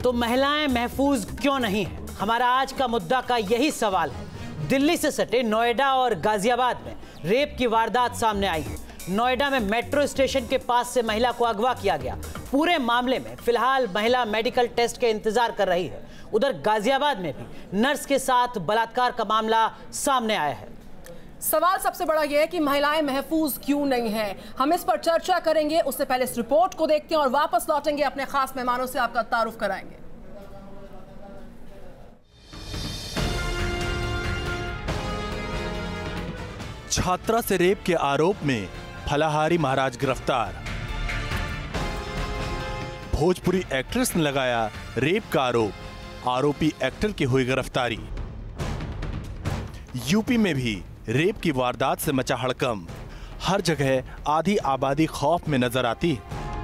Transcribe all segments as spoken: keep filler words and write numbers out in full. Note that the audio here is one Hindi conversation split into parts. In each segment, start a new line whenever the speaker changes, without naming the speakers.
तो महिलाएं महफूज क्यों नहीं हैं? हमारा आज का मुद्दा का यही सवाल है। दिल्ली से सटे नोएडा और गाजियाबाद में रेप की वारदात सामने आई है। नोएडा में मेट्रो स्टेशन के पास से महिला को अगवा किया गया। पूरे मामले में फिलहाल महिला मेडिकल टेस्ट के इंतजार कर रही है। उधर गाजियाबाद में भी नर्स के साथ बलात्कार का मामला सामने आया है।
सवाल सबसे बड़ा यह है कि महिलाएं महफूज क्यों नहीं हैं। हम इस पर चर्चा करेंगे। उससे पहले इस रिपोर्ट को देखते हैं और वापस लौटेंगे, अपने खास मेहमानों से आपका तारुफ कराएंगे।
छात्रा से रेप के आरोप में फलाहारी महाराज गिरफ्तार। भोजपुरी एक्ट्रेस ने लगाया रेप का आरोप, आरोपी एक्टर की हुई गिरफ्तारी। यूपी में भी रेप की वारदात से मचा हड़कंप। हर जगह आधी आबादी खौफ में नजर आती।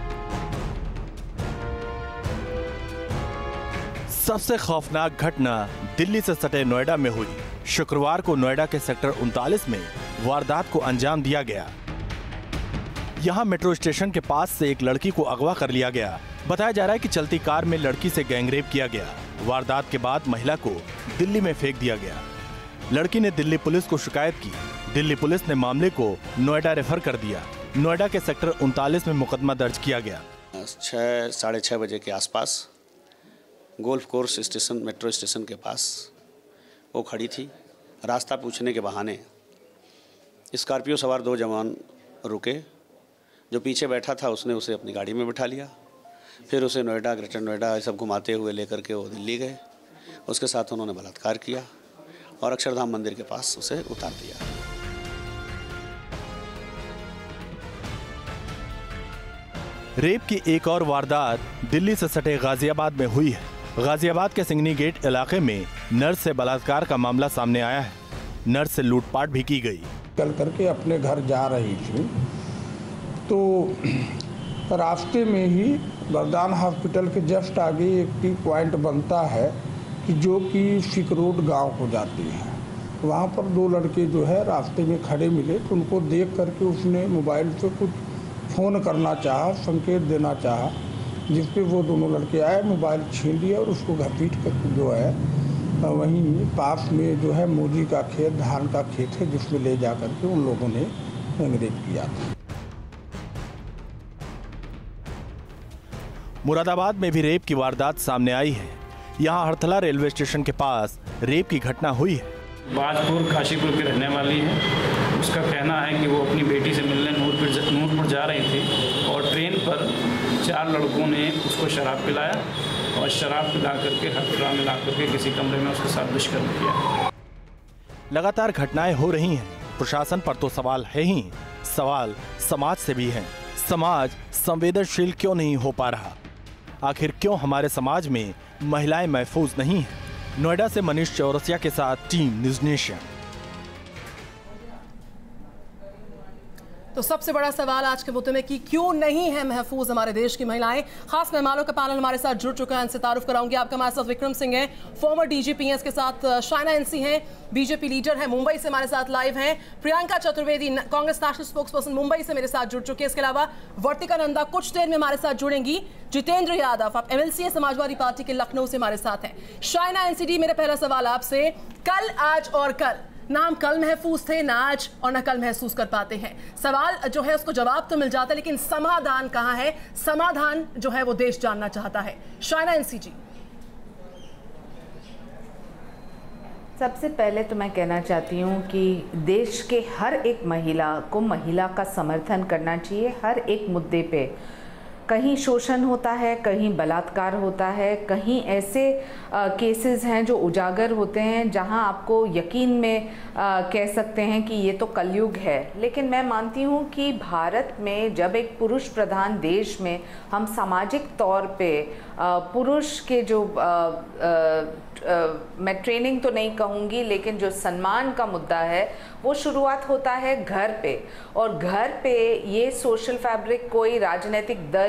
सबसे खौफनाक घटना दिल्ली से सटे नोएडा में हुई। शुक्रवार को नोएडा के सेक्टर उनतालीस में वारदात को अंजाम दिया गया। यहां मेट्रो स्टेशन के पास से एक लड़की को अगवा कर लिया गया। बताया जा रहा है कि चलती कार में लड़की से गैंगरेप किया गया। वारदात के बाद महिला को दिल्ली में फेंक दिया गया। लड़की ने दिल्ली पुलिस को शिकायत की। दिल्ली पुलिस ने मामले को नोएडा रेफर कर दिया। नोएडा के सेक्टर उनतालीस में मुकदमा दर्ज किया गया।
छः साढ़े छः बजे के आसपास golf course station metro station के पास वो खड़ी थी। रास्ता पूछने के बहाने स्कॉर्पियो सवार दो जवान रुके। जो पीछे बैठा था उसने उसे अपनी गाड़ी में बिठा लिया। फिर उसे नोएडा, ग्रेटर नोएडा सब घुमाते हुए लेकर के वो दिल्ली गए। उसके साथ उन्होंने बलात्कार किया और अक्षरधाम मंदिर के पास उसे उतार दिया।
रेप की एक और वारदात दिल्ली से सटे गाजियाबाद में हुई है। गाजियाबाद के सिंगनी गेट इलाके में नर्स से बलात्कार का मामला सामने आया है। नर्स से लूटपाट भी की गई।
चल करके अपने घर जा रही थी तो रास्ते में ही बरदान हॉस्पिटल के जस्ट आगे एक टी पॉइंट बनता है कि जो कि सिकरोड गांव को जाती है। वहाँ पर दो लड़के जो है रास्ते में खड़े मिले तो उनको देख करके उसने मोबाइल से कुछ फ़ोन करना चाहा, संकेत देना चाहा, जिस पे वो दोनों लड़के आए, मोबाइल छीन लिया और उसको घसीट करके जो है वहीं पास में जो है मूली का खेत, धान का खेत है, जिसमें ले जा करके उन लोगों ने गैंगरेप किया था।
मुरादाबाद में भी रेप की वारदात सामने आई है। यहाँ हरथला रेलवे स्टेशन के पास रेप की घटना हुई है।
बाजपुर काशीपुर की रहने वाली है। उसका कहना है कि वो अपनी बेटी से मिलने नूरपुर नूरपुर जा रही थी और ट्रेन पर चार लड़कों ने उसको शराब पिलाया और शराब पिला करके हथकड़ा में ला करके किसी कमरे में उसके साथ दुष्कर्म किया।
लगातार घटनाएं हो रही हैं। प्रशासन पर तो सवाल है ही, सवाल समाज से भी है। समाज संवेदनशील क्यों नहीं हो पा रहा? आखिर क्यों हमारे समाज में महिलाएं महफूज नहीं हैं? नोएडा से मनीष चौरसिया के साथ टीम न्यूज़ नेशन।
तो सबसे बड़ा सवाल आज के मुद्दे में कि क्यों नहीं है महफूज हमारे देश की महिलाएं। खास मेहमानों का पैनल हमारे साथ जुड़ चुका है। इनसे तारुफ कराऊंगी। आपका हमारे साथ विक्रम सिंह है, फॉर्मर डीजीपीएस के साथ शाइना एनसी हैं, बीजेपी लीडर है, मुंबई से हमारे साथ लाइव हैं। प्रियंका चतुर्वेदी कांग्रेस नेशनल स्पोक्सपर्सन मुंबई से मेरे साथ जुड़ चुके हैं। इसके अलावा वर्तिका नंदा कुछ देर में हमारे साथ जुड़ेंगी। जितेंद्र यादव, आप एमएलसी हैं, समाजवादी पार्टी के लखनऊ से हमारे साथ हैं। शाइना एनसीडी, मेरा पहला सवाल आपसे, कल, आज और कल, ना हम कल महफूज थे, ना आज और ना कल महसूस कर पाते हैं। सवाल जो है उसको जवाब तो मिल जाता है, लेकिन समाधान कहाँ है? समाधान जो है वो देश जानना चाहता है। शाइना एनसीजी।
सबसे पहले तो मैं कहना चाहती हूँ कि देश के हर एक महिला को महिला का समर्थन करना चाहिए। हर एक मुद्दे पे कहीं शोषण होता है, कहीं बलात्कार होता है, कहीं ऐसे आ, केसेस हैं जो उजागर होते हैं जहां आपको यकीन में आ, कह सकते हैं कि ये तो कलयुग है। लेकिन मैं मानती हूं कि भारत में जब एक पुरुष प्रधान देश में हम सामाजिक तौर पे आ, पुरुष के जो आ, आ, Uh, मैं ट्रेनिंग तो नहीं कहूँगी, लेकिन जो सम्मान का मुद्दा है वो शुरुआत होता है घर पे। और घर पे ये सोशल फैब्रिक कोई राजनीतिक दल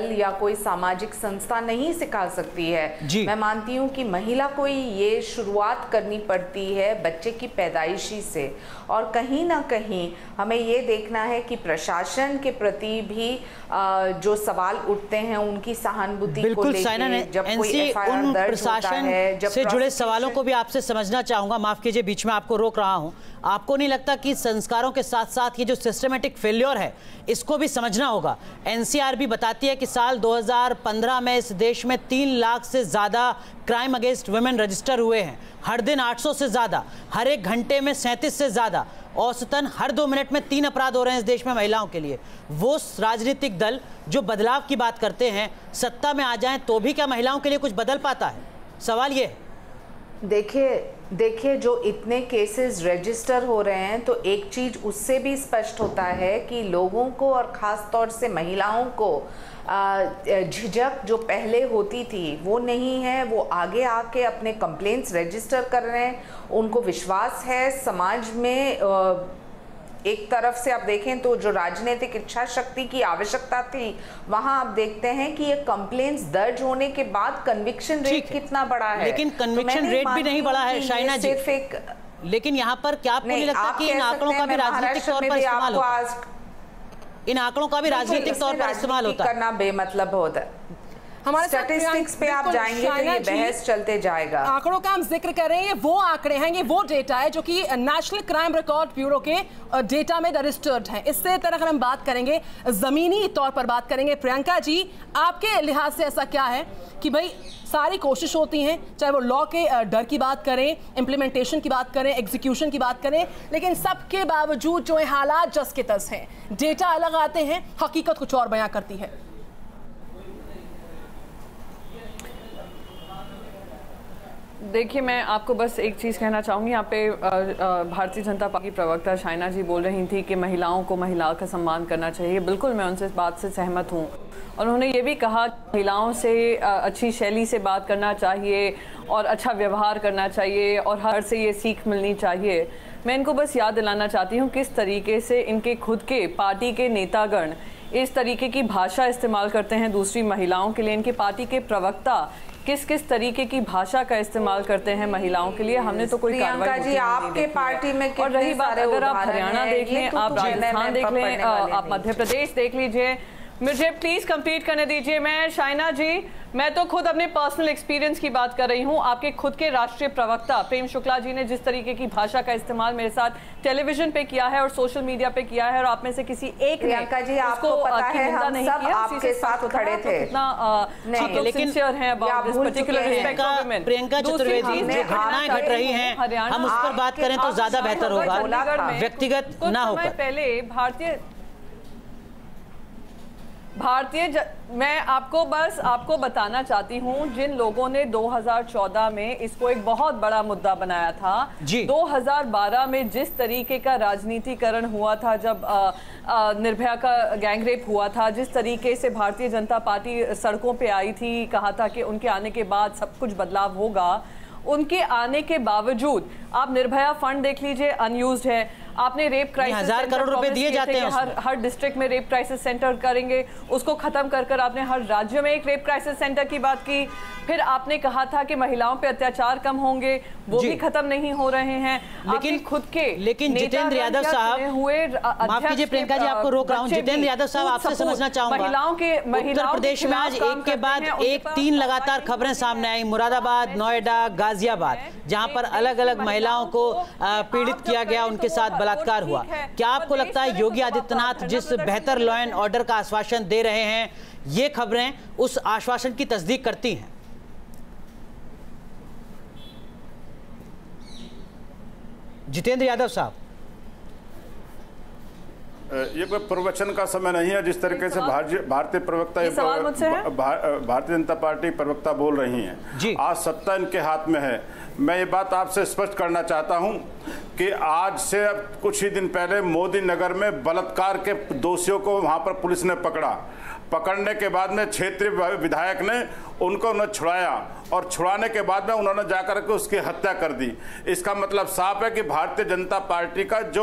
दल या कोई सामाजिक संस्था नहीं सिखा सकती है। मैं मानती हूँ कि महिला को ये शुरुआत करनी पड़ती है बच्चे की पैदाइशी से, और कहीं ना कहीं हमें ये देखना है कि प्रशासन के प्रति भी जो सवाल उठते हैं उनकी सहानुभूति को लेकर जब कोई एफ आई आर दर्ज होता है, जब
से जुड़े सवालों को भी आपसे समझना चाहूंगा। माफ कीजिए, बीच में आपको रोक रहा हूं। आपको नहीं लगता कि संस्कारों के साथ साथ ये जो सिस्टमेटिक फेल्योर है इसको भी समझना होगा? एन सी आर भी बताती है कि साल दो हज़ार पंद्रह में इस देश में तीन लाख से ज्यादा क्राइम अगेंस्ट वुमेन रजिस्टर हुए हैं। हर दिन आठ सौ से ज्यादा, हर एक घंटे में सैंतीस से ज्यादा, औसतन हर दो मिनट में तीन अपराध हो रहे हैं इस देश में महिलाओं के लिए। वो राजनीतिक दल जो बदलाव की बात करते हैं सत्ता में आ जाएं तो भी क्या महिलाओं के लिए कुछ बदल पाता है? सवाल ये है।
देखिए देखिए जो इतने केसेस रजिस्टर हो रहे हैं तो एक चीज़ उससे भी स्पष्ट होता है कि लोगों को और ख़ास तौर से महिलाओं को झिझक जो पहले होती थी वो नहीं है। वो आगे आके अपने कंप्लेंट्स रजिस्टर कर रहे हैं, उनको विश्वास है समाज में। एक तरफ से आप देखें तो जो राजनीतिक इच्छा शक्ति की आवश्यकता थी, वहां आप देखते हैं कि ये कंप्लेंट्स दर्ज होने के बाद कन्विक्शन रेट कितना बड़ा है।
लेकिन कन्विक्शन रेट भी नहीं बढ़ा है शाइना जी। सिर्फ एक लेकिन यहाँ पर क्या आपको नहीं लगता कि इन आंकड़ों का भी राजनीतिक तौर पर इस्तेमाल होता है? इन आंकड़ों का भी राजनीतिक तौर पर इस्तेमाल होता है,
करना बेमतलब होता है। हमारे स्टैटिस्टिक्स पे आप जाएंगे तो ये बहस चलते जाएगा।
आंकड़ों का हम जिक्र कर रहे हैं, ये वो आंकड़े हैं, ये वो डेटा है जो कि नेशनल क्राइम रिकॉर्ड ब्यूरो के डेटा में रजिस्टर्ड है। इससे तरह हम बात करेंगे, जमीनी तौर पर बात करेंगे। प्रियंका जी, आपके लिहाज से ऐसा क्या है कि भाई सारी कोशिश होती हैं, चाहे वो लॉ के डर की बात करें, इम्प्लीमेंटेशन की बात करें, एग्जीक्यूशन की बात करें, लेकिन सबके बावजूद जो है हालात जस के तस हैं, डेटा अलग आते हैं, हकीकत कुछ और बयां करती है।
देखिए, मैं आपको बस एक चीज़ कहना चाहूँगी। यहाँ पे भारतीय जनता पार्टी की प्रवक्ता शाइना जी बोल रही थी कि महिलाओं को महिला का सम्मान करना चाहिए। बिल्कुल मैं उनसे इस बात से सहमत हूँ, और उन्होंने ये भी कहा कि महिलाओं से अच्छी शैली से बात करना चाहिए और अच्छा व्यवहार करना चाहिए और हर से ये सीख मिलनी चाहिए। मैं इनको बस याद दिलाना चाहती हूँ किस तरीके से इनके खुद के पार्टी के नेतागण इस तरीके की भाषा इस्तेमाल करते हैं दूसरी महिलाओं के लिए। इनके पार्टी के प्रवक्ता किस किस तरीके की भाषा का इस्तेमाल करते हैं महिलाओं के लिए। हमने तो कोई कार्रवाई
जी आपके पार्टी में
और रही बात, अगर आप हरियाणा देख लें, आप राजस्थान देख लें, आप मध्य प्रदेश देख लीजिए, मुझे प्लीज कंप्लीट करने दीजिए। मैं शाइना जी, मैं तो खुद अपने पर्सनल एक्सपीरियंस की बात कर रही हूँ। आपके खुद के राष्ट्रीय प्रवक्ता प्रेम शुक्ला जी ने जिस तरीके की भाषा का इस्तेमाल मेरे साथ टेलीविजन पे किया है और सोशल मीडिया पे किया है, और आप में से किसी एक ने
जी आपको पता है हम
नहीं
सब
किया,
आपके साथ खड़े थे।
कितना सिंसियर हैं about this particular respect of women.
Priyanka Chaturvedi, जो घटनाएं घट रही हैं हम उस पर बात करें तो ज्यादा बेहतर होगा, व्यक्तिगत ना होकर।
पहले भारतीय भारतीय ज... मैं आपको बस आपको बताना चाहती हूँ, जिन लोगों ने दो हज़ार चौदह में इसको एक बहुत बड़ा मुद्दा बनाया था, दो हज़ार बारह में जिस तरीके का राजनीतिकरण हुआ था, जब आ, आ, निर्भया का गैंगरेप हुआ था, जिस तरीके से भारतीय जनता पार्टी सड़कों पे आई थी, कहा था कि उनके आने के बाद सब कुछ बदलाव होगा, उनके आने के बावजूद आप निर्भया फंड देख लीजिए, अनयूज्ड है। आपने रेप क्राइसिस
हजार करोड़ रुपए दिए जाते हैं,
हर हर डिस्ट्रिक्ट में रेप क्राइसिस सेंटर करेंगे, उसको खत्म कर कर आपने हर राज्य में एक रेप क्राइसिस सेंटर की बात की। फिर आपने कहा था कि महिलाओं पे अत्याचार कम होंगे, वो भी खत्म नहीं हो रहे हैं। लेकिन खुद के
लेकिन जितेंद्र यादव साहब, माफ कीजिए प्रियंका जी आपको रोक रहा हूं, जितेंद्र यादव साहब आपसे समझना चाहूंगा,
महिलाओं के
उत्तर प्रदेश में आज एक के बाद एक तीन लगातार खबरें सामने आई, मुरादाबाद, नोएडा, गाजियाबाद, जहां पर अलग अलग महिलाओं को पीड़ित किया गया, उनके साथ बलात्कार हुआ। क्या आपको लगता है योगी आदित्यनाथ जिस बेहतर लॉ एंड ऑर्डर का आश्वासन दे रहे हैं, ये खबरें उस आश्वासन की तस्दीक करती हैं? जितेंद्र यादव साहब,
ये कोई प्रवचन का समय नहीं है जिस तरीके से भारतीय प्रवक्ता भारतीय जनता पार्टी प्रवक्ता बोल रही हैं। आज सत्ता इनके हाथ में है। मैं ये बात आपसे स्पष्ट करना चाहता हूं कि आज से अब कुछ ही दिन पहले मोदी नगर में बलात्कार के दोषियों को वहां पर पुलिस ने पकड़ा। पकड़ने के बाद में क्षेत्रीय विधायक ने उनको उन्हें छुड़ाया और छुड़ाने के बाद में उन्होंने जाकर के उसकी हत्या कर दी। इसका मतलब साफ है कि भारतीय जनता पार्टी का जो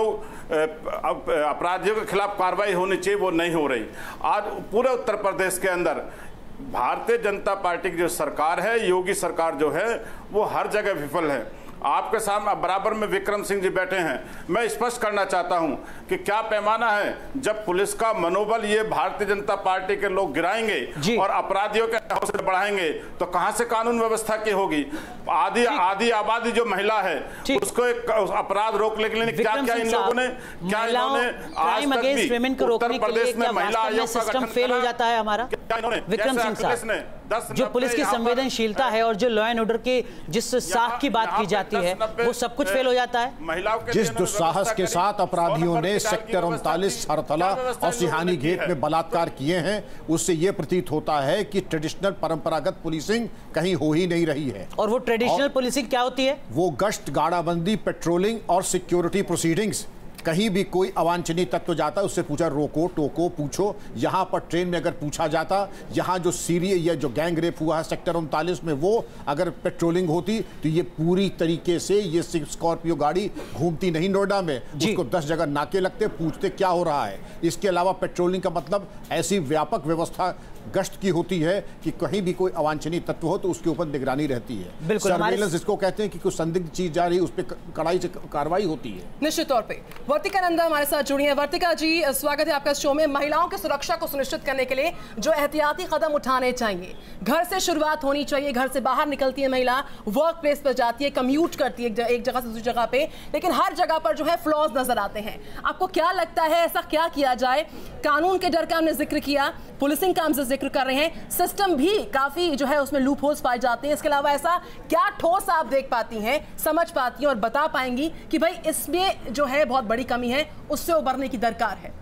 अपराधियों के खिलाफ कार्रवाई होनी चाहिए वो नहीं हो रही। आज पूरे उत्तर प्रदेश के अंदर भारतीय जनता पार्टी की जो सरकार है, योगी सरकार जो है, वो हर जगह विफल है। आपके सामने बराबर में विक्रम सिंह जी बैठे हैं। मैं स्पष्ट करना चाहता हूं कि क्या पैमाना है, जब पुलिस का मनोबल ये भारतीय जनता पार्टी के लोग गिराएंगे और अपराधियों के हौसले बढ़ाएंगे तो कहां से कानून व्यवस्था की होगी। आधी आधी आबादी जो महिला है उसको एक अपराध रोकने के लिए क्या क्या इन लोगों ने क्या इन्होंने आज तक भी उत्तर प्रदेश में महिला आयोग का गठन
फेल हो जाता है हमारा। विक्रम सिंह साहब, जो पुलिस की संवेदनशीलता है और जो लॉ एंड ऑर्डर की जिस साख की बात की जाती है वो सब कुछ फेल हो जाता है।
महिलाओं के
जिस दुस्साहस के साथ अपराधियों ने सेक्टर उनतालीस हरथला और सिहानी गेट में बलात्कार किए हैं, उससे यह प्रतीत होता है कि ट्रेडिशनल परंपरागत पुलिसिंग कहीं हो ही नहीं रही है।
और वो ट्रेडिशनल पुलिसिंग क्या होती है? वो
गश्त, गाड़ाबंदी, पेट्रोलिंग और सिक्योरिटी प्रोसीडिंग्स। कहीं भी कोई अवांछनीय तत्व जाता है उससे पूछा, रोको टोको पूछो। यहाँ पर ट्रेन में अगर पूछा जाता, यहाँ जो सीरियस या जो गैंग रेप हुआ है सेक्टर उनतालीस में, वो अगर पेट्रोलिंग होती तो ये पूरी तरीके से ये स्कॉर्पियो गाड़ी घूमती नहीं नोएडा में, उसको दस जगह नाके लगते, पूछते क्या हो रहा है। इसके अलावा पेट्रोलिंग का मतलब ऐसी व्यापक व्यवस्था गश्त की होती है कि कहीं भी कोई अवांछनीय तत्व हो तो उसके ऊपर निगरानी रहती है। सर्वेलेंस इसको कहते हैं कि कुछ संदिग्ध चीज जा रही है उस पर कड़ाई से कार्रवाई होती है।
निश्चित तौर पे वर्तिका नंदा हमारे साथ जुड़ी हैं। वर्तिका जी, स्वागत है आपका शो में। महिलाओं की सुरक्षा को सुनिश्चित करने के लिए जो एहतियाती कदम उठाने चाहिए, घर से शुरुआत होनी चाहिए। घर से बाहर निकलती है महिला, वर्क प्लेस पर जाती है, कम्यूट करती है एक जगह से दूसरी जगह पे, लेकिन हर जगह पर जो है फ्लॉज नजर आते हैं। आपको क्या लगता है ऐसा क्या किया जाए? कानून के डर का हमने जिक्र किया, पुलिसिंग का हम जिक्र कर रहे हैं, सिस्टम भी काफी जो है उसमें लूप होल्स पाए जाते हैं। इसके अलावा ऐसा क्या ठोस आप देख पाती हैं, समझ पाती हैं और बता पाएंगी कि भाई इसमें जो है बहुत बड़ी कमी है, उससे उबरने की दरकार है?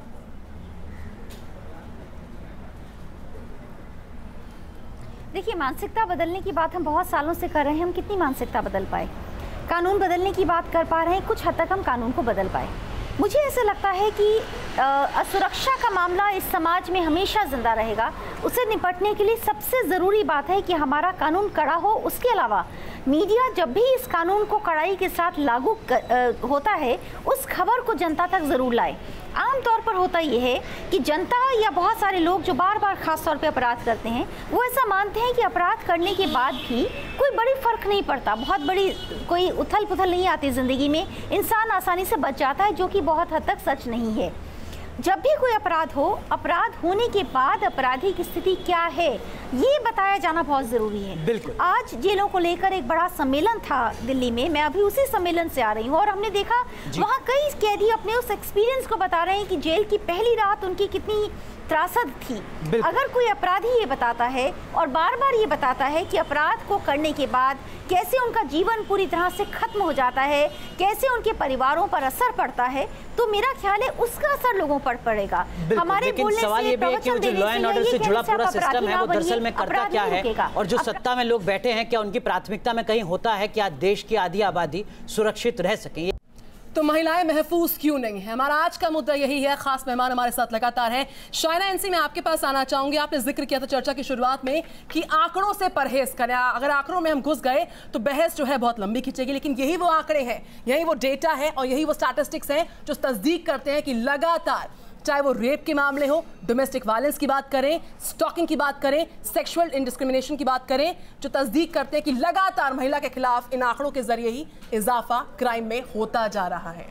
देखिए, मानसिकता बदलने की बात हम बहुत सालों से कर रहे हैं। हम कितनी मानसिकता बदल पाए? कानून बदलने की बात कर पा रहे हैं, कुछ हद तक हम कानून को बदल पाए। मुझे ऐसा लगता है कि असुरक्षा का मामला इस समाज में हमेशा जिंदा रहेगा। उससे निपटने के लिए सबसे ज़रूरी बात है कि हमारा कानून कड़ा हो। उसके अलावा मीडिया जब भी इस कानून को कड़ाई के साथ लागू कर, आ, होता है, उस खबर को जनता तक ज़रूर लाए। आमतौर पर होता यह है कि जनता या बहुत सारे लोग जो बार बार खास तौर पे अपराध करते हैं, वो ऐसा मानते हैं कि अपराध करने के बाद भी कोई बड़ी फर्क नहीं पड़ता, बहुत बड़ी कोई उथल पुथल नहीं आती ज़िंदगी में, इंसान आसानी से बच जाता है, जो कि बहुत हद तक सच नहीं है। जब भी कोई अपराध हो, अपराध होने के बाद अपराधी की स्थिति क्या है, ये बताया जाना बहुत ज़रूरी है।
बिल्कुल।
आज जेलों को लेकर एक बड़ा सम्मेलन था दिल्ली में, मैं अभी उसी सम्मेलन से आ रही हूँ, और हमने देखा वहाँ कई कैदी अपने उस एक्सपीरियंस को बता रहे हैं कि जेल की पहली रात उनकी कितनी त्रासद थी। अगर कोई अपराधी ये बताता है और बार बार ये बताता है कि अपराध को करने के बाद कैसे उनका जीवन पूरी तरह से खत्म हो जाता है, कैसे उनके परिवारों पर असर पड़ता है, तो मेरा ख्याल है उसका असर लोगों पर पड़ेगा। हमारे बोलने
सवाल ये भी है कि वो जो लॉ एंड ऑर्डर से जुड़ा पूरा सिस्टम है वो दरअसल में करता क्या है, और जो सत्ता में लोग बैठे हैं क्या उनकी प्राथमिकता में कहीं होता है कि आज देश की आधी आबादी सुरक्षित रह सके?
तो महिलाएं महफूज क्यों नहीं है, हमारा आज का मुद्दा यही है। खास मेहमान हमारे साथ लगातार है। शाइना एनसी, मैं आपके पास आना चाहूंगी। आपने जिक्र किया था चर्चा की शुरुआत में कि आंकड़ों से परहेज करें। अगर आंकड़ों में हम घुस गए तो बहस जो है बहुत लंबी खींचेगी, लेकिन यही वो आंकड़े हैं, यही वो डेटा है और यही वो स्टैटिस्टिक्स हैं जो तस्दीक करते हैं कि लगातार, चाहे वो रेप के मामले हो, डोमेस्टिक वायलेंस की बात करें, स्टॉकिंग की बात करें, सेक्सुअल इंडिस्क्रिमिनेशन की बात करें, जो तस्दीक करते हैं कि लगातार महिला के खिलाफ इन आंकड़ों के जरिए ही इजाफा क्राइम में होता जा रहा है।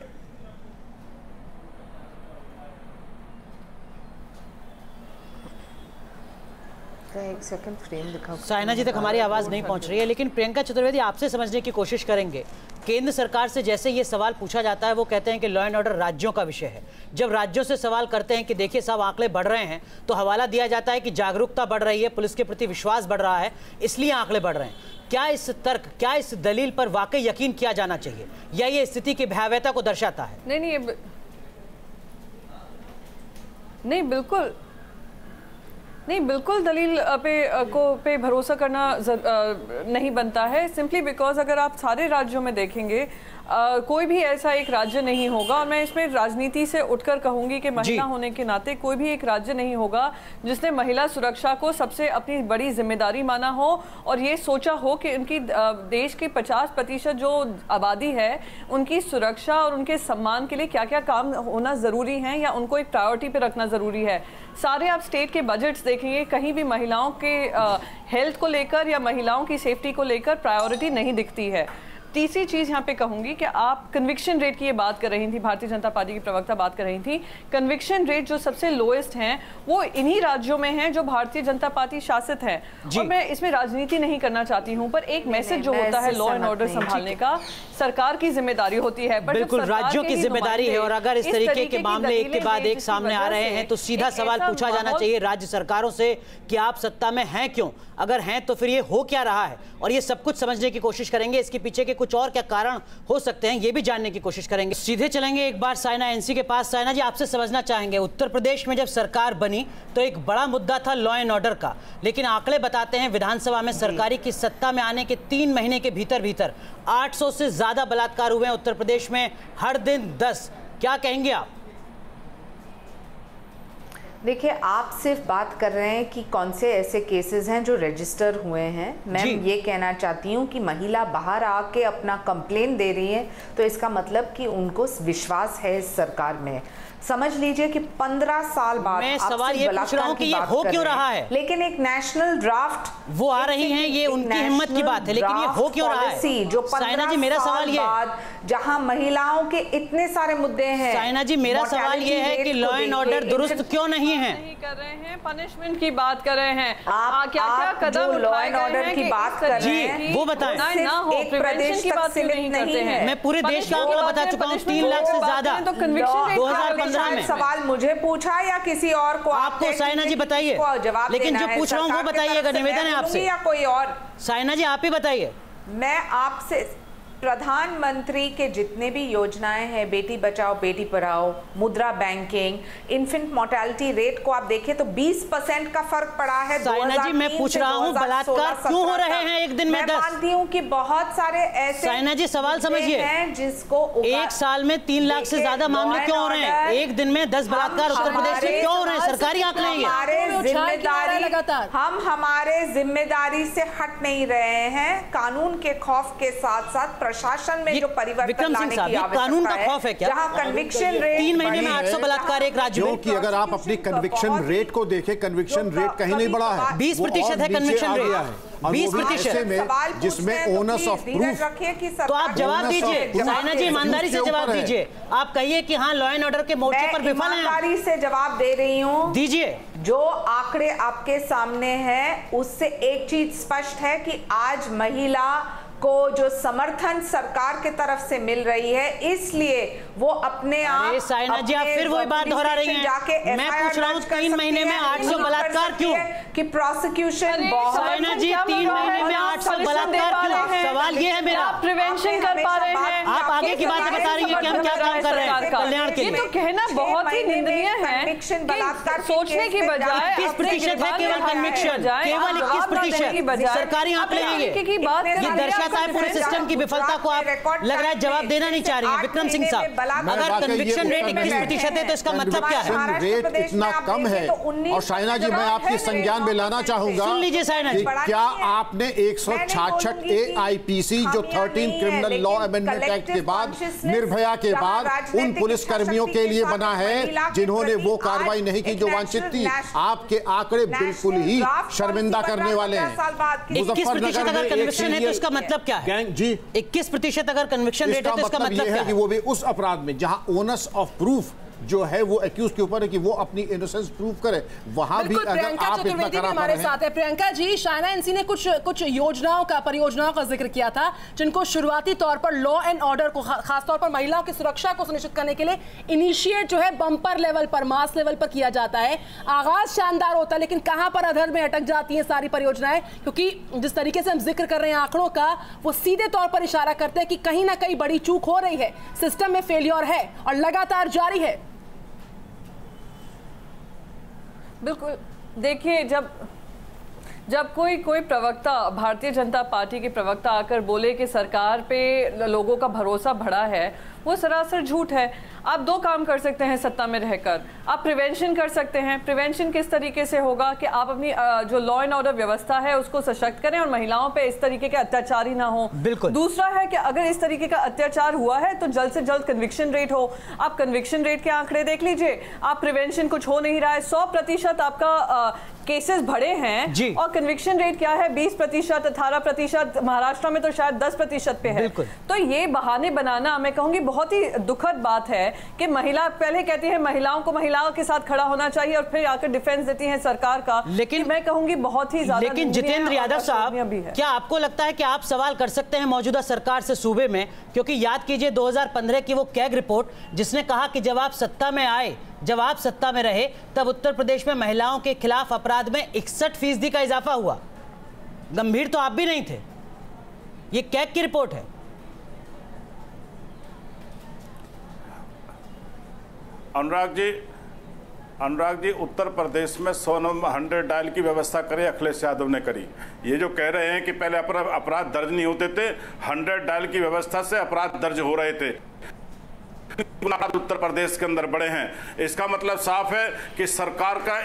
एक सेकंड फ्रेम दिखाओ।
साइना जी तक हमारी आवाज़ नहीं पहुंच रही है, लेकिन प्रियंका चतुर्वेदी, आपसे समझने की कोशिश करेंगे। केंद्र सरकार से जैसे ये सवाल पूछा जाता है, वो कहते हैं कि लॉ एंड ऑर्डर राज्यों का विषय है। जब राज्यों से सवाल करते हैं कि देखिए सब आंकड़े बढ़ रहे हैं, तो हवाला दिया जाता है कि जागरूकता बढ़ रही है, पुलिस के प्रति विश्वास बढ़ रहा है, इसलिए आंकड़े बढ़ रहे हैं। क्या इस तर्क, क्या इस दलील पर वाकई यकीन किया जाना चाहिए, या ये स्थिति की भयावहता को दर्शाता है?
नहीं नहीं ब... नहीं बिल्कुल नहीं बिल्कुल दलील पे को पे भरोसा करना नहीं बनता है, सिंपली बिकॉज अगर आप सारे राज्यों में देखेंगे, आ, कोई भी ऐसा एक राज्य नहीं होगा, और मैं इसमें राजनीति से उठकर कहूंगी कि महिला होने के नाते कोई भी एक राज्य नहीं होगा जिसने महिला सुरक्षा को सबसे अपनी बड़ी जिम्मेदारी माना हो और ये सोचा हो कि उनकी देश की पचास प्रतिशत जो आबादी है उनकी सुरक्षा और उनके सम्मान के लिए क्या क्या काम होना ज़रूरी है या उनको एक प्रायोरिटी पे रखना ज़रूरी है। सारे आप स्टेट के बजट्स देखेंगे, कहीं भी महिलाओं के हेल्थ को लेकर या महिलाओं की सेफ्टी को लेकर प्रायोरिटी नहीं दिखती है। तीसरी चीज़ यहाँ पे कहूँगी कि आप कन्विक्शन रेट की ये बात कर रही थी, भारतीय जनता पार्टी की प्रवक्ता बात कर रही थी, कन्विक्शन रेट जो सबसे लोएस्ट हैं वो इन्हीं राज्यों में हैं जो भारतीय जनता पार्टी शासित है। और मैं इसमें राजनीति नहीं करना चाहती हूँ, पर एक मैसेज जो होता है लॉ एंड ऑर्डर संभालने का सरकार की जिम्मेदारी होती है।
बिल्कुल, राज्यों की जिम्मेदारी है। और अगर इस तरीके के मामले एक के बाद एक सामने आ रहे हैं तो सीधा सवाल पूछा जाना चाहिए राज्य सरकारों से कि आप सत्ता में हैं क्यों? अगर हैं तो फिर ये हो क्या रहा है? और ये सब कुछ समझने की कोशिश करेंगे, इसके पीछे के कुछ और क्या कारण हो सकते हैं ये भी जानने की कोशिश करेंगे। सीधे चलेंगे एक बार साइना एनसी के पास। साइना जी, आपसे समझना चाहेंगे, उत्तर प्रदेश में जब सरकार बनी तो एक बड़ा मुद्दा था लॉ एंड ऑर्डर का, लेकिन आंकड़े बताते हैं विधानसभा में सरकारी की सत्ता में आने के तीन महीने के भीतर भीतर आठ सौ से ज्यादा बलात्कार हुए हैं उत्तर प्रदेश में, हर दिन दस। क्या कहेंगे आप?
देखिए, आप सिर्फ बात कर रहे हैं कि कौन से ऐसे केसेस हैं जो रजिस्टर हुए हैं। मैं ये कहना चाहती हूँ कि महिला बाहर आके अपना कंप्लेन दे रही है तो इसका मतलब कि उनको विश्वास है इस सरकार में। समझ लीजिए कि पंद्रह साल बाद
मैं सवाल ये पूछ रहा हूँ कि ये हो क्यों रहा है,
लेकिन एक नेशनल ड्राफ्ट
वो आ रही हैं, ये उनकी हिम्मत की बात है, लेकिन ये हो क्यों रहा है?
जो
साइना जी, मेरा सवाल ये
है, जहां महिलाओं के इतने सारे मुद्दे हैं।
साइना जी, मेरा सवाल ये है कि लॉ एंड ऑर्डर दुरुस्त क्यों नहीं है?
नहीं कर रहे हैं, पनिशमेंट की बात कर रहे हैं।
आप क्या क्या कदम लॉ एंड ऑर्डर की बात कर रहे हैं
वो बताएं।
एक प्रदेश की बात नहीं करते हैं।
मैं पूरे देश का आंकड़ा बता चुका हूँ, तीन लाख से ज्यादा दो हजार पंद्रह में।
सवाल मुझे पूछा या किसी और को?
आपको साइना जी बताइए, लेकिन जो पूछ रहा हूँ वो बताइएगा, निवेदन है आपसे।
या कोई और?
साइना जी, आप ही बताइए।
मैं आपसे प्रधानमंत्री के जितने भी योजनाएं हैं, बेटी बचाओ बेटी पढ़ाओ, मुद्रा बैंकिंग, इन्फेंट मोर्टेलिटी रेट को आप देखें तो बीस परसेंट का फर्क पड़ा है।
साइना जी, मैं पूछ रहा हूं बलात्कार क्यों हो रहे हैं एक दिन में दस?
मैं मानती हूं कि बहुत सारे ऐसे
साइना जी सवाल समझिए
हैं जिसको
एक साल में तीन लाख से ज्यादा मामले क्यों हो रहे हैं? एक दिन में दस बलात्कार उत्तर प्रदेश में क्यों हो रहे हैं? सरकारी आंकड़े हैं।
हमारे जिम्मेदारी लगातार हम हमारे जिम्मेदारी से हट नहीं रहे हैं। कानून के खौफ के साथ साथ प्रशासन में जो परिवर्तन लाने की आवश्यकता है,
कानून का खौफ है क्या?
जहां कन्विक्शन रेट
तीन महीने में आठ सौ बलात्कार एक राज्य में,
क्योंकि अगर आप अपनी कन्विक्शन रेट को देखें, कन्विक्शन रेट कहीं नहीं बढ़ा है,
बीस प्रतिशत है कन्विक्शन रेट, बीस प्रतिशत,
जिसमें ओनस ऑफ प्रूफ।
तो आप जवाब दीजिए साइना जी, ईमानदारी से जवाब दीजिए। आप कहिए कि हाँ लॉ एंड ऑर्डर के मोर्चे पर विफल हैं।
ईमानदारी से जवाब दे रही हूँ,
दीजिए।
जो आंकड़े आपके सामने हैं उससे एक चीज स्पष्ट है कि आज महिला को जो समर्थन सरकार के तरफ से मिल रही है, इसलिए वो अपने आप
साइना जी आप फिर वही बात दोहरा रही हैं। मैं पूछ रहा हूँ तीन महीने में आठ सौ बलात्कार क्यों?
कि प्रोसिक्यूशन
साइना जी तीन महीने में आठ सौ बलात्कार क्यों? सवाल ये है मेरा।
प्रिवेंशन कर पा रहे हैं,
आप आगे की बातें बता रही हैं कि हम क्या काम कर रहे हैं कल्याण के लिए।
ये तो कहना बहुत ही निंदनीय है कि सोचने की बजाय
इक्कीस प्रतिशत है केवल कन्विक्शन, केवल इक्कीस प्रतिशत सरकारी आंकड़े हैं। ये दर्शाता है पूरे सिस्टम की विफलता को। आप लग रहा है जवाब देना नहीं चाह रही हैं विक्रम सिंह साहब। अगर कन्विक्शन रेट इक्कीस प्रतिशत है तो इसका मतलब क्या है?
रेट इतना कम है। और साइना जी, मैं आपकी संज्ञान में लाना चाहूंगा,
सुन लीजिए साइना जी,
क्या आपने एक सौ छियासठ ए आई पी सी जो thirteen criminal law amendment act के बाद, निर्भया के बाद उन पुलिस कर्मियों के लिए बना है जिन्होंने वो कार्रवाई नहीं की जो वांछित थी? आपके आंकड़े बिल्कुल ही शर्मिंदा करने वाले हैं।
इक्कीस प्रतिशत अगर कन्विक्शन है तो इसका मतलब क्या है?
जी,
इक्कीस प्रतिशत अगर कन्विक्शन रेट है तो इसका मतलब क्या है?
कि वो भी उस अपराध में जहां ओनस ऑफ प्रूफ जो है वो एक्यूज के ऊपर है कि वो अपनी इनोसेंस प्रूव करे, वहां भी अगर आप इतना करा
हमारे साथ है। प्रियंका जी, साइना एनसी ने कुछ कुछ योजनाओं का परियोजनाओं का जिक्र किया था जिनको शुरुआती तौर पर लॉ एंड ऑर्डर को, खासतौर पर महिलाओं की सुरक्षा को सुनिश्चित करने के लिए इनिशिएट जो है बम्पर लेवल पर, मास लेवल पर किया जाता है। आगाज शानदार होता है, लेकिन कहां पर अधर में अटक जाती हैं सारी परियोजनाएं? क्योंकि जिस तरीके से हम जिक्र कर रहे हैं आंकड़ों का, वो सीधे तौर पर इशारा करते हैं कि कहीं ना कहीं बड़ी चूक हो रही है, सिस्टम में फेलियर है और लगातार जारी है।
बिल्कुल, देखिए जब जब कोई कोई प्रवक्ता, भारतीय जनता पार्टी के प्रवक्ता आकर बोले कि सरकार पे लोगों का भरोसा बढ़ा है, वो सरासर झूठ है। आप दो काम कर सकते हैं सत्ता में रहकर। आप प्रिवेंशन कर सकते हैं। प्रिवेंशन किस तरीके से होगा कि आप अपनी जो लॉ एंड ऑर्डर व्यवस्था है उसको सशक्त करें और महिलाओं पे इस तरीके के अत्याचार ही ना हो।
बिल्कुल।
दूसरा है कि अगर इस तरीके का अत्याचार हुआ है तो जल्द से जल्द कन्विक्शन रेट हो। आप कन्विक्शन रेट के आंकड़े देख लीजिए। आप प्रिवेंशन कुछ हो नहीं रहा है। सौ प्रतिशत आपका केसेस बढ़े हैं और कन्विक्शन रेट क्या है? बीस प्रतिशत, अठारह प्रतिशत, महाराष्ट्र में तो शायद दस प्रतिशत पे है। तो ये बहाने बनाना मैं कहूंगी बहुत ही दुखद बात है कि महिला पहले कहती है महिलाओं को महिलाओं के साथ खड़ा होना चाहिए और फिर आकर डिफेंस देती है सरकार का।
लेकिन
मैं कहूंगी बहुत ही ज्यादा।
लेकिन जितेंद्र यादव साहब, क्या आपको लगता है कि आप सवाल कर सकते हैं मौजूदा सरकार से सूबे में? क्योंकि याद कीजिए दो हज़ार पंद्रह की वो कैग रिपोर्ट जिसने कहा कि जब आप सत्ता में आए, जब आप सत्ता में रहे, तब उत्तर प्रदेश में महिलाओं के खिलाफ अपराध में इकसठ फीसदी का इजाफा हुआ। गंभीर तो आप भी नहीं थे। ये कैग की रिपोर्ट है।
अनुराग जी, अनुराग जी, उत्तर प्रदेश में सौ नंबर हंड्रेड डायल की व्यवस्था करे अखिलेश यादव ने करी। ये जो कह रहे हैं कि पहले अपराध दर्ज नहीं होते थे, हंड्रेड डायल की व्यवस्था से अपराध दर्ज हो रहे थे। उत्तर प्रदेश के अंदर बड़े हैं। इसका मतलब साफ है कि सरकार का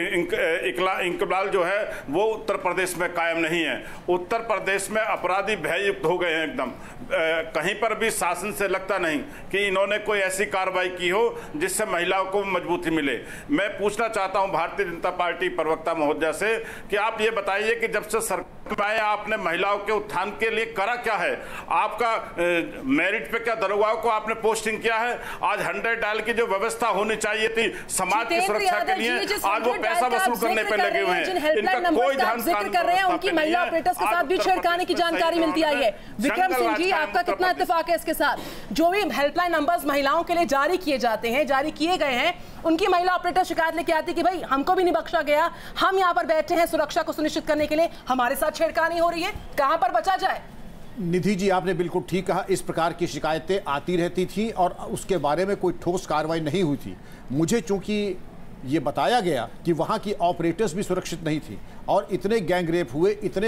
इंकलाब जो है वो उत्तर प्रदेश में कायम नहीं है। उत्तर प्रदेश में अपराधी भययुक्त हो गए हैं एकदम। कहीं पर भी शासन से लगता नहीं कि इन्होंने कोई ऐसी कार्रवाई की हो जिससे महिलाओं को मजबूती मिले। मैं पूछना चाहता हूं भारतीय जनता पार्टी प्रवक्ता महोदया से कि आप ये बताइए कि जब से सरकार में आपने महिलाओं के उत्थान के लिए करा क्या है? आपका मेरिट पे क्या दरोगाओं को आपने पोस्टिंग किया है? आज हंड्रेड डायल की जो व्यवस्था होनी चाहिए थी समाज की सुरक्षा के लिए, आज वो पैसा वसूल करने पे लगे हुए हैं। इनका कोई ध्यान
जिक्र कर रहे हैं, उनकी महिला ऑपरेटर्स के साथ भी छेड़खानी की जानकारी मिलती आई है। विक्रम सिंह जी, आपका कितना इत्तेफाक है इसके साथ? जो भी हेल्पलाइन नंबर्स महिलाओं के लिए जारी किए जाते हैं, जारी किए गए हैं, उनकी महिला ऑपरेटर शिकायत लेके आती है कि भाई हमको भी नहीं बख्शा गया, हम यहाँ पर बैठे हैं सुरक्षा को सुनिश्चित करने के लिए, हमारे साथ छेड़खानी हो रही है, कहां पर बचा जाए?
निधि जी, आपने बिल्कुल ठीक कहा। इस प्रकार की शिकायतें आती रहती थी और उसके बारे में कोई ठोस कार्रवाई नहीं हुई थी। मुझे चूंकि ये बताया गया कि वहाँ की ऑपरेटर्स भी सुरक्षित नहीं थी और इतने गैंग रेप हुए, इतने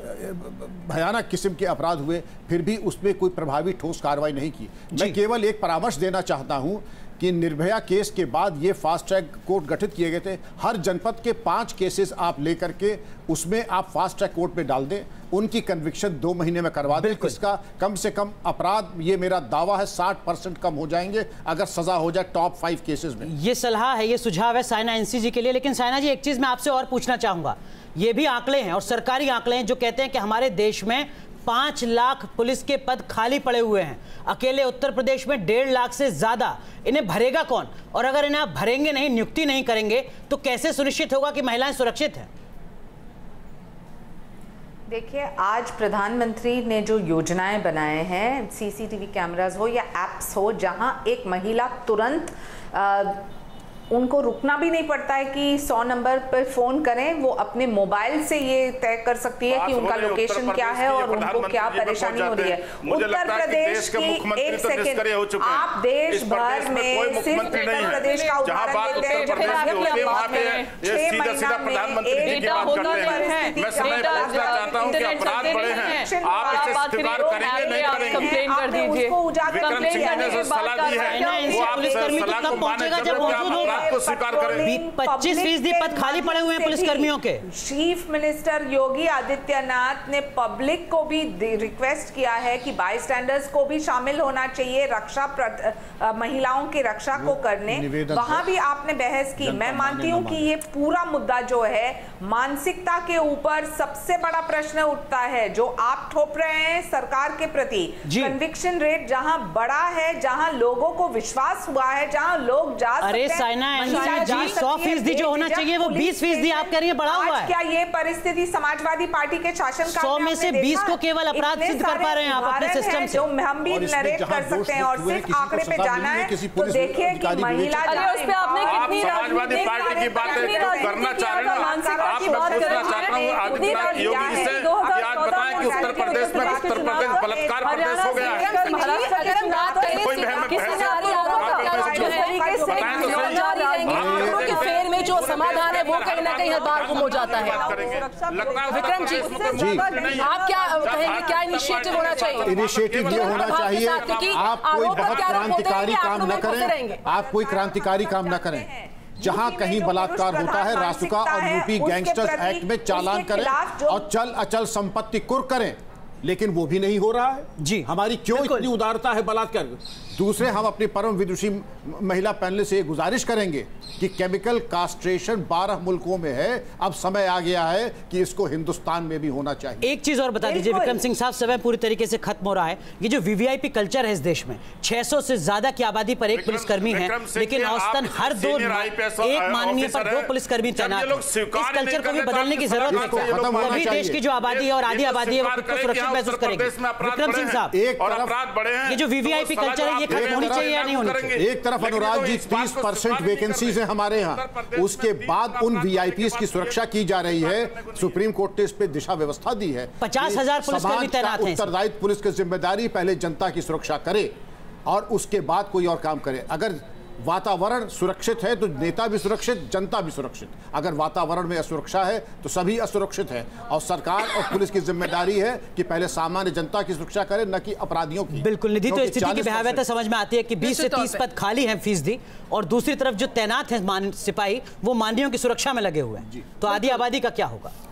भयानक किस्म के अपराध हुए, फिर भी उसमें कोई प्रभावी ठोस कार्रवाई नहीं की। मैं केवल एक परामर्श देना चाहता हूँ कि निर्भया केस के बाद ये फास्ट ट्रैक कोर्ट गठित किए गए थे। हर जनपद के पांच केसेस आप लेकर के उसमें आप फास्ट ट्रैक कोर्ट में डाल दें, उनकी कन्विक्शन दो महीने में करवा दें। इसका कम से कम अपराध, ये मेरा दावा है, साठ परसेंट कम हो जाएंगे अगर सजा हो जाए टॉप फाइव केसेस में।
ये सलाह है, ये सुझाव है साइना एनसी जी के लिए। लेकिन साइना जी, एक चीज मैं आपसे और पूछना चाहूंगा। ये भी आंकड़े हैं और सरकारी आंकड़े हैं जो कहते हैं कि हमारे देश में पांच लाख पुलिस के पद खाली पड़े हुए हैं। अकेले उत्तर प्रदेश में डेढ़ लाख से ज्यादा। इन्हें भरेगा कौन? और अगर इन्हें आप भरेंगे नहीं, नियुक्ति नहीं करेंगे, तो कैसे सुनिश्चित होगा कि महिलाएं सुरक्षित हैं?
देखिए, आज प्रधानमंत्री ने जो योजनाएं बनाए हैं, सीसीटीवी कैमरास हो या एप्स हो, जहां एक महिला तुरंत आ, उनको रुकना भी नहीं पड़ता है कि सौ नंबर पर फोन करें, वो अपने मोबाइल से ये तय कर सकती है कि उनका लोकेशन क्या है और उनको क्या परेशानी हो रही है। उत्तर प्रदेश की एक सेकेंड, आप देश भर में सिर्फ उत्तर प्रदेश का उदाहरण लेते हैं, छह महीना में एक
पच्चीस फीसदी पद खाली पड़े हुए हैं पुलिसकर्मियों के।
चीफ मिनिस्टर योगी आदित्यनाथ ने पब्लिक को भी रिक्वेस्ट किया है कि बाईस्टैंडर्स को भी शामिल होना चाहिए रक्षा, महिलाओं की रक्षा को करने। वहां भी आपने बहस की। मैं मानती हूं कि ये पूरा मुद्दा जो है मानसिकता के ऊपर सबसे बड़ा प्रश्न उठता है जो आप ठोप रहे हैं सरकार के प्रति। कन्विक्शन रेट जहां बड़ा है, जहां लोगों को विश्वास हुआ है, जहां लोग जा
अरे साइना जी, सौ फीसदी जो होना चाहिए वो बीस फीसदी आप कह रही हैं बढ़ा हुआ है।
क्या ये परिस्थिति समाजवादी पार्टी के शासनकाल
सौ में से बीस को केवल अपराध सिद्ध कर पा रहे हैं आप अपने सिस्टम से?
जो हम भी नरेट कर सकते हैं और सिर्फ आंकड़े पे जाना है तो देखिए कि महिला
उस पे आपने कितनी
समाजवादी पार्टी की बातें करना चाह रहे हैं। आप पूछना चाहता हूँ आदित्यनाथ योगी से कि आज बताएं कि उत्तर प्रदेश में उत्तर प्रदेश बलात्कार प्रदेश हो गया है।
के फेर में जो समाधान है वो कहीं ना कहीं हर बार गुम हो जाता है। विक्रम जी, आप क्या कहेंगे, क्या इनिशिएटिव होना चाहिए?
इनिशिएटिव ये होना चाहिए, आप कोई बहुत क्रांतिकारी काम न करें, आप कोई क्रांतिकारी काम न करें। जहां कहीं बलात्कार होता है, रासुका और यूपी गैंगस्टर्स एक्ट में चालान करें और चल अचल संपत्ति कुर्क करें, लेकिन वो भी नहीं हो रहा है जी। हमारी क्यों इतनी उदारता है बलात्कार? दूसरे, हम अपनी परम विदुषी महिला पैनल से गुजारिश करेंगे कि केमिकल कास्ट्रेशन बारह मुल्कों में है, अब समय आ गया है कि इसको हिंदुस्तान में भी होना चाहिए।
एक चीज और बता दीजिए विक्रम सिंह साहब, समय पूरी तरीके से खत्म हो रहा है। ये जो वीवीआईपी कल्चर है इस देश में, छह सौ से ज्यादा की आबादी पर एक पुलिसकर्मी है, लेकिन औसतन हर दो एक माननीय पर दो पुलिसकर्मी तैनात है। इस कल्चर को भी बदलने की जरूरत है, तभी देश की जो आबादी है और आधी आबादी है वो खुद को सुरक्षित महसूस करेगी। विक्रम सिंह साहब, ये जो वीवीआईपी कल्चर है ये खत्म होनी चाहिए या नहीं होनी चाहिए?
एक तरफ अनुराग जी तीस परसेंट वैकेंसीज है हमारे यहाँ, उसके बाद उन वीआईपीज की सुरक्षा की जा रही है। सुप्रीम कोर्ट ने इस पे दिशा व्यवस्था दी है।
पचास हजार पुलिसकर्मी तैनात हैं।
उत्तरदायित्व पुलिस की जिम्मेदारी पहले जनता की सुरक्षा करे और उसके बाद कोई और काम करे। अगर वातावरण सुरक्षित है तो नेता भी सुरक्षित, जनता भी सुरक्षित। अगर वातावरण में असुरक्षा है तो सभी असुरक्षित है, और सरकार और पुलिस की जिम्मेदारी है कि पहले सामान्य जनता की सुरक्षा करे, न कि अपराधियों की।
बिल्कुल निधि, तो स्थिति की भयावहता समझ में आती है कि बीस से तीस पद खाली हैं फीसदी, और दूसरी तरफ जो तैनात हैं सिपाही वो मानवीयों की सुरक्षा में लगे हुए हैं, तो आधी आबादी का क्या होगा?